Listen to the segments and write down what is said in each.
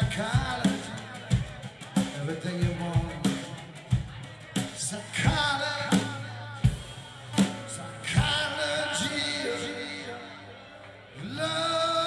psychology, everything you want. Psychology, psychology, love.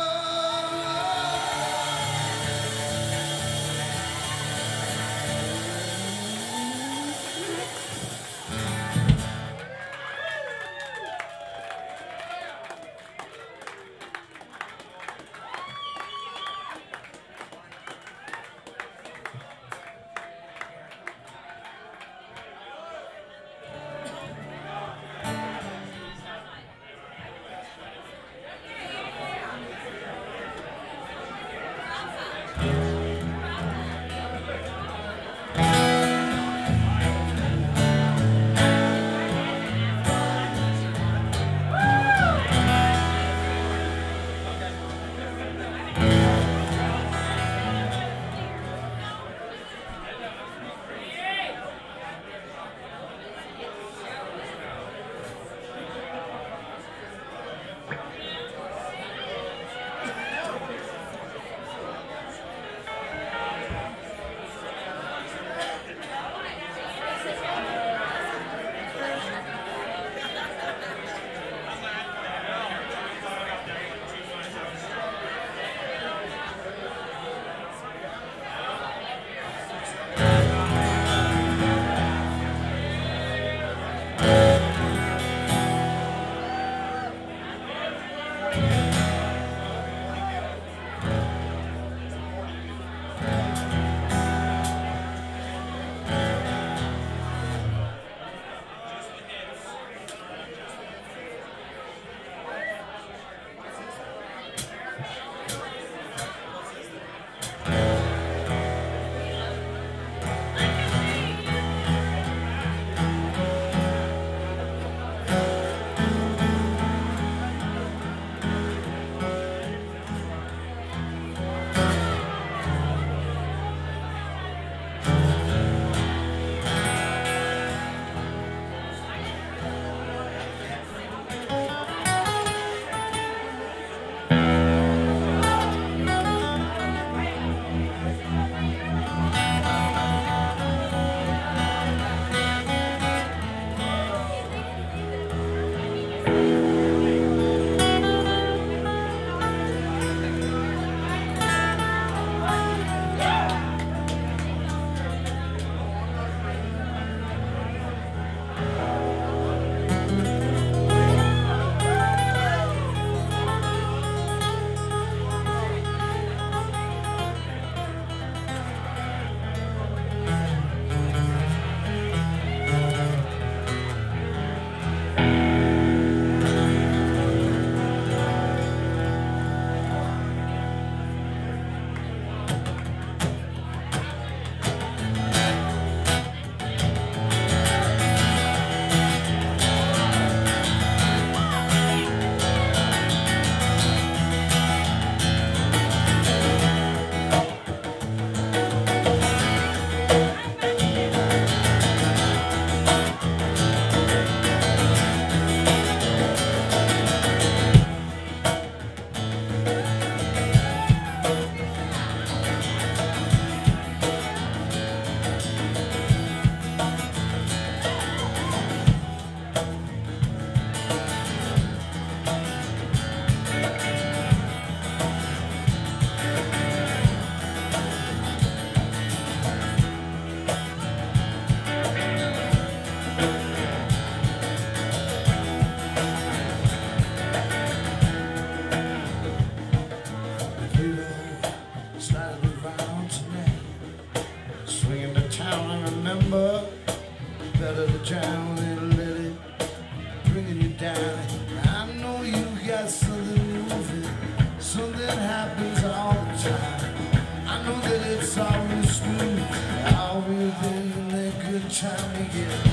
Better to drown and let it bringing you down. I know you got something moving, something happens all the time. I know that it's always smooth, always in that good time to get.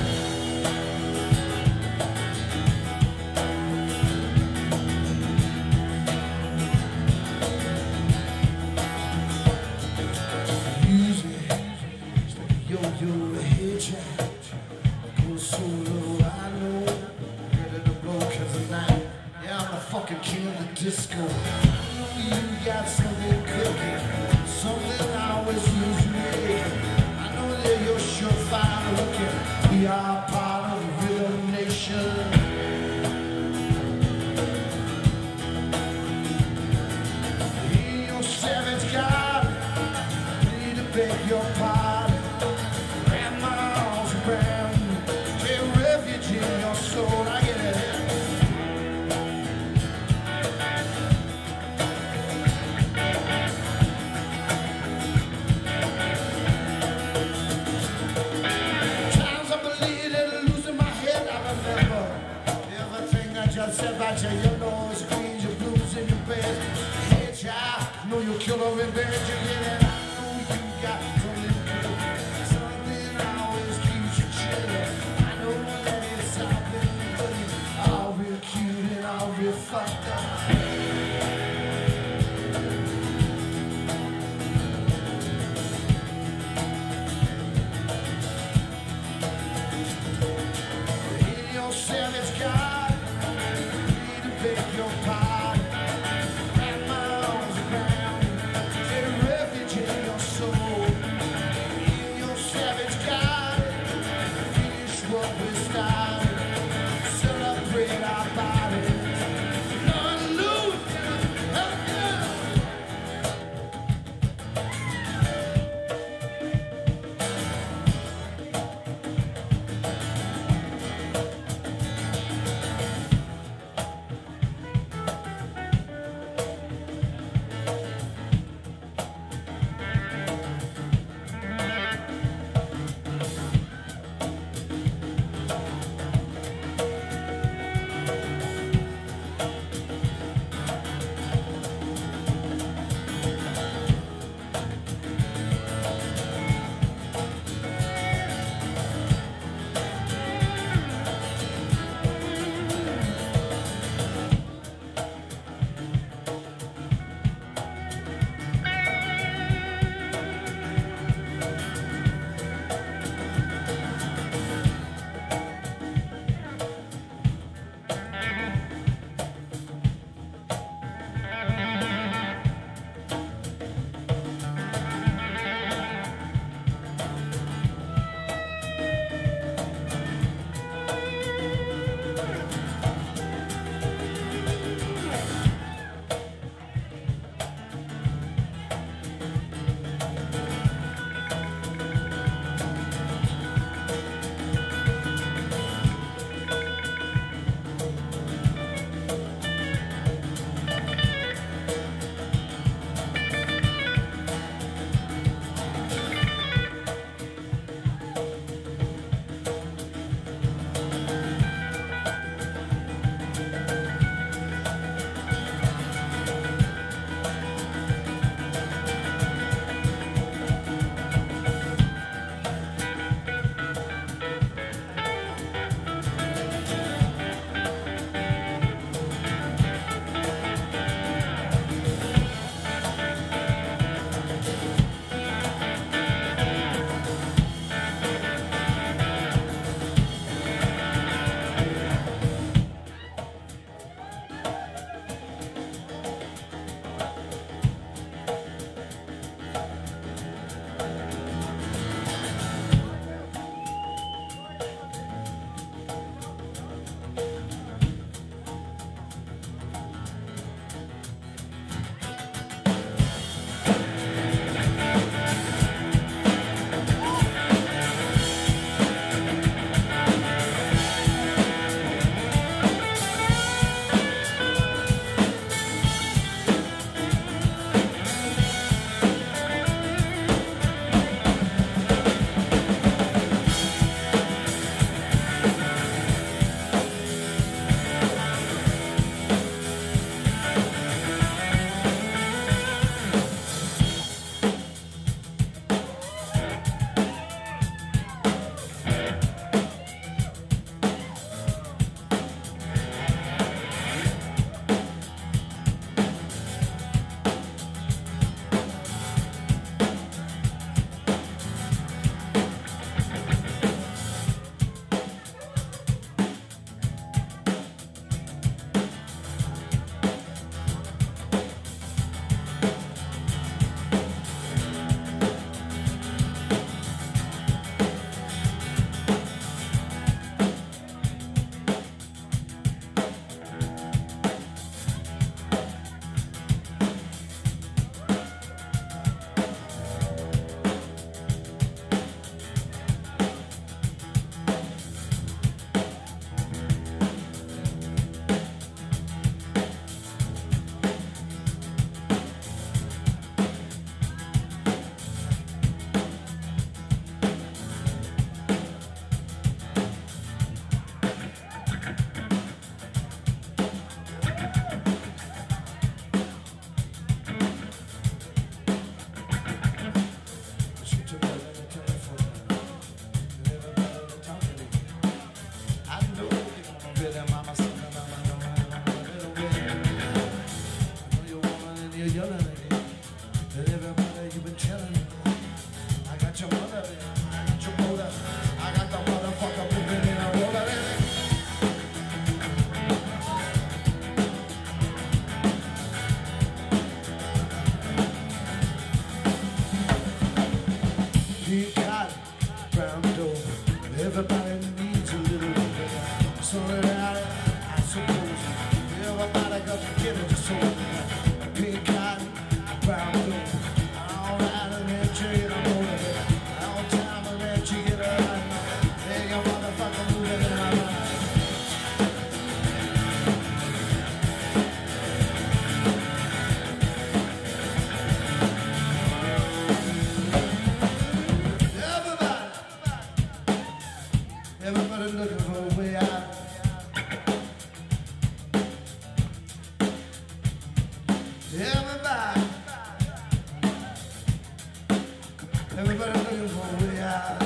Yo-yo hitchhike, go solo, I know, ready to blow 'cause of night. Yeah, I'm the fucking king of the disco. I know you got something cooking, something your party. Grandma's around you. Take refuge in your soul. I get it. Just said about your yellows, greens, your blues, and your beds. Hey, child, know you'll kill her in bed. You get it? I know you got something good. Something always keeps you chilling. I know that it's all been good. All real cute and all real fucked up. In your savage God, pink cotton, brown dough. Everybody needs a little bit of solidarity, I suppose. Everybody got to get it, so pink cotton, brown dough. All right, and then trade them over there. All time, and then you get it right now. Hey, you motherfucker, move it in my mind. Everybody looking for a way out. Everybody looking for a way out.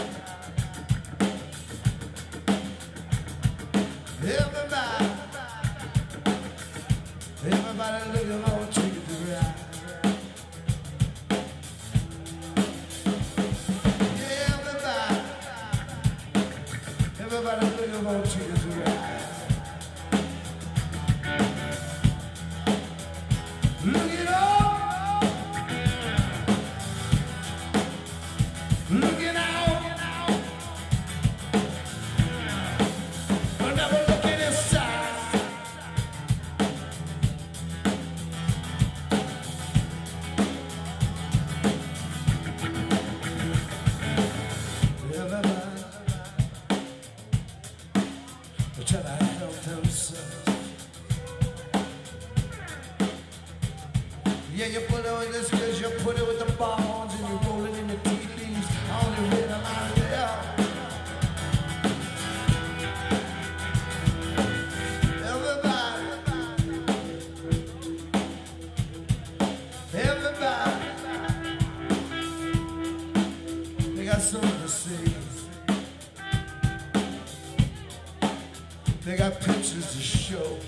Everybody looking for a ticket to ride. Everybody looking for a ticket to ride. Look it up, looking out, but never looking inside. Everybody try to help themselves. Yeah, you put it with this cause you put it with the bonds and you roll it in the tea leaves on the rhythm out there. Everybody, they got something to say. They got pictures to show.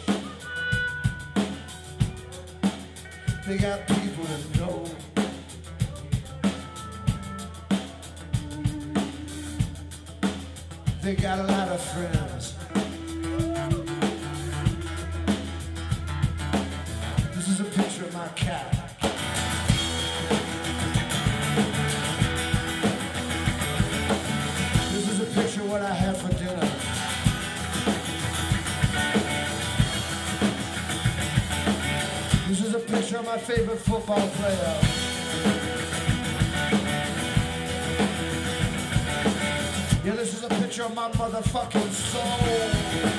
They got people to know. They got a lot of friends. This is a picture of my cat. This is a picture of what I had for dinner. This is a picture of my favorite football player. Yeah, this is a picture of my motherfucking soul.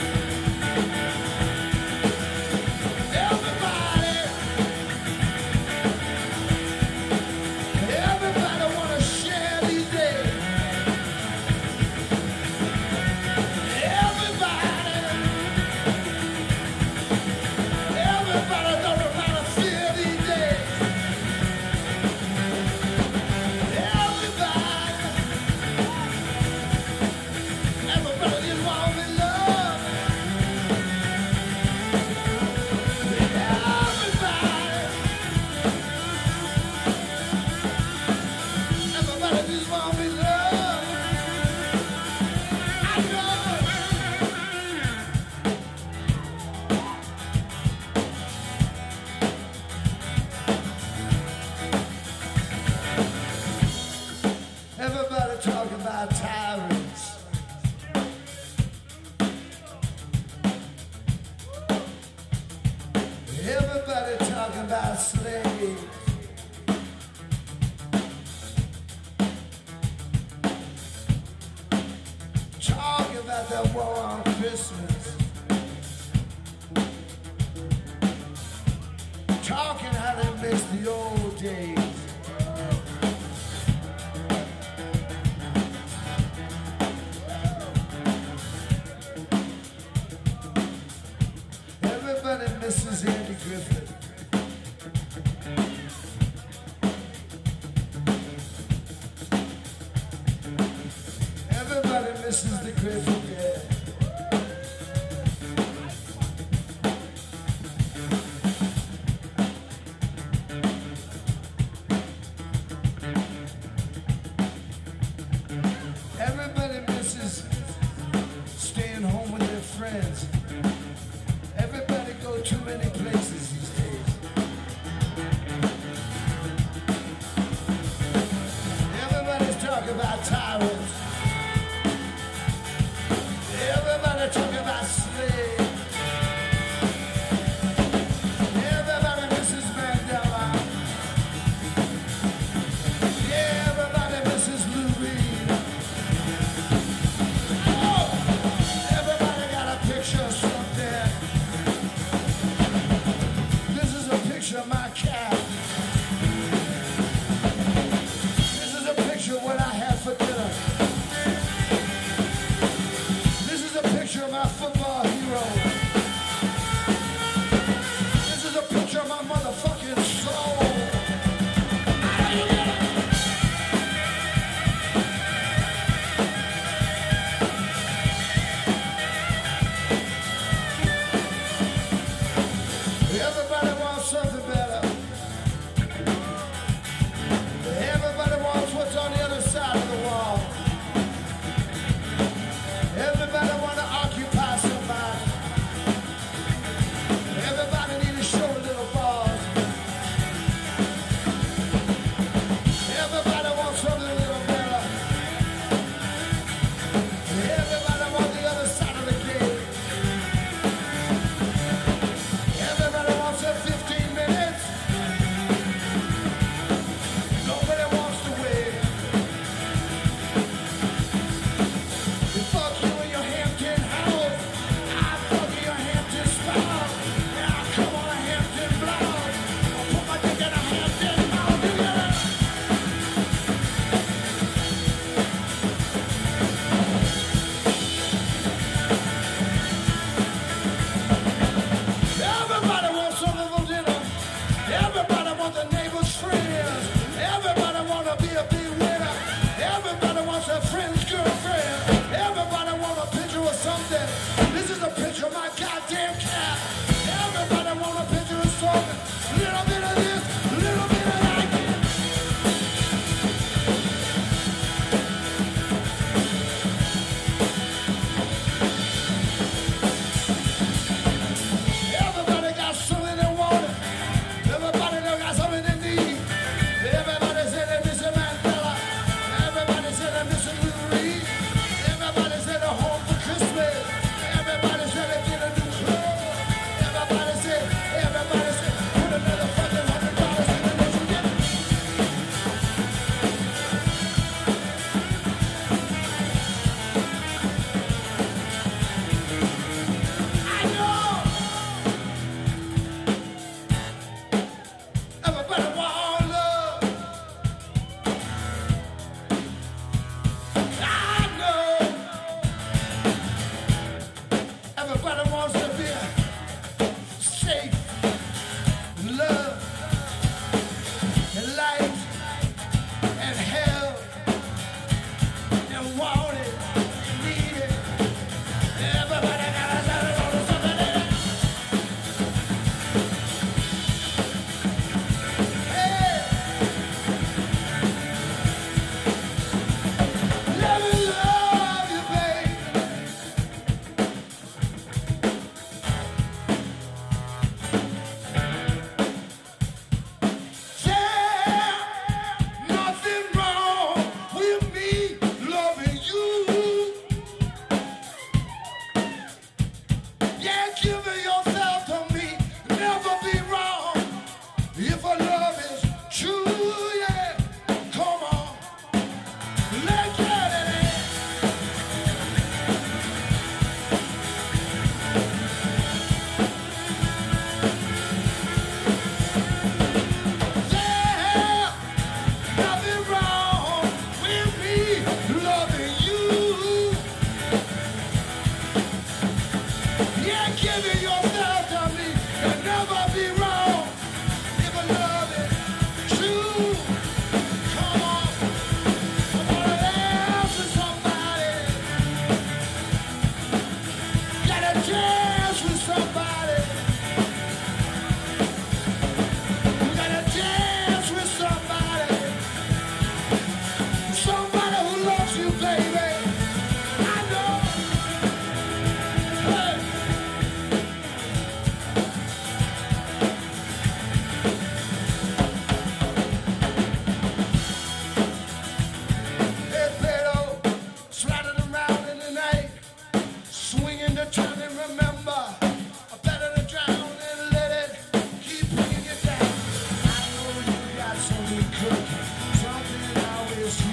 Everybody wanna share these days. Everybody talking about tyrants. Everybody talking about slaves. Talking about that war on Christmas. Talking how they miss the old days. Everybody misses Andy Griffith. Everybody misses the Griffith, yeah. Everybody misses staying home with their friends. Everybody go too many places these days. Everybody's talking talk about tyrants. Everybody talk about slaves. Everybody misses Mandela. Yeah, everybody misses Lou Reed. Oh, everybody got a picture of something. This is a picture of my cat. This is a picture of what I had for dinner.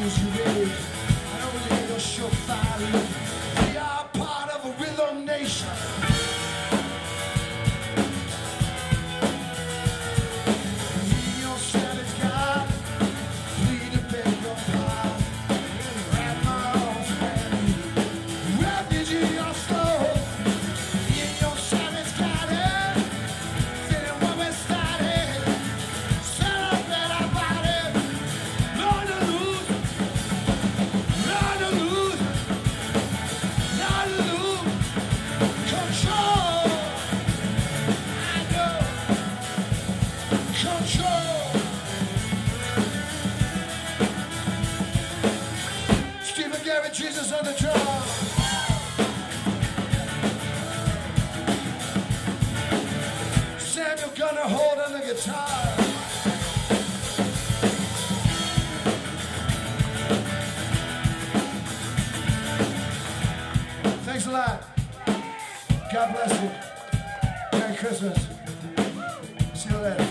as you rage. I know you ain't no surefire look. We are part of a rhythm nation. Jesus on the drum. Samuel gonna hold on the guitar. Thanks a lot. God bless you. Merry Christmas. See you later.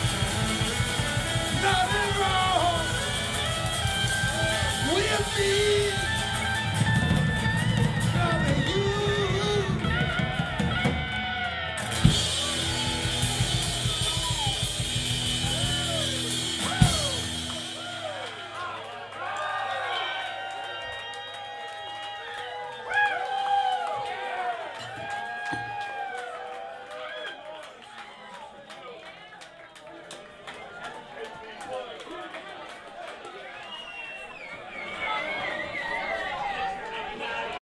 Nothing wrong with me.